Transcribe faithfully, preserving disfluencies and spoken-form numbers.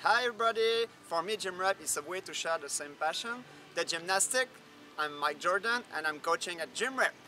Hi everybody! For me, GymRep is a way to share the same passion, the gymnastic. I'm Mike Jordan and I'm coaching at GymRep.